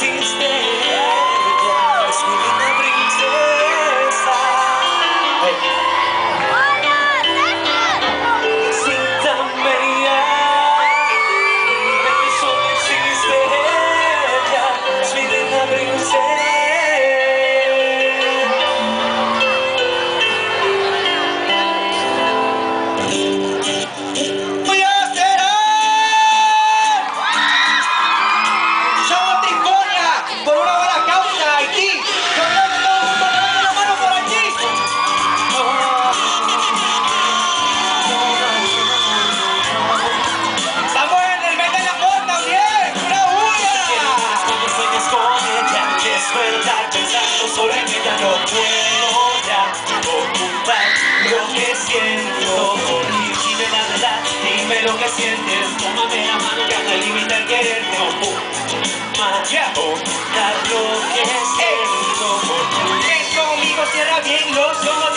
existe. Ella es mi linda princesa. Cinta María, que solo existe. Ella es mi linda princesa. Solo en ella no puedo ya ocultar lo que siento. Dime la verdad, dime lo que sientes. Tómame la mano que hasta el límite al quererte. No puedo más ocultar lo que siento. Ven conmigo, cierra bien los ojos.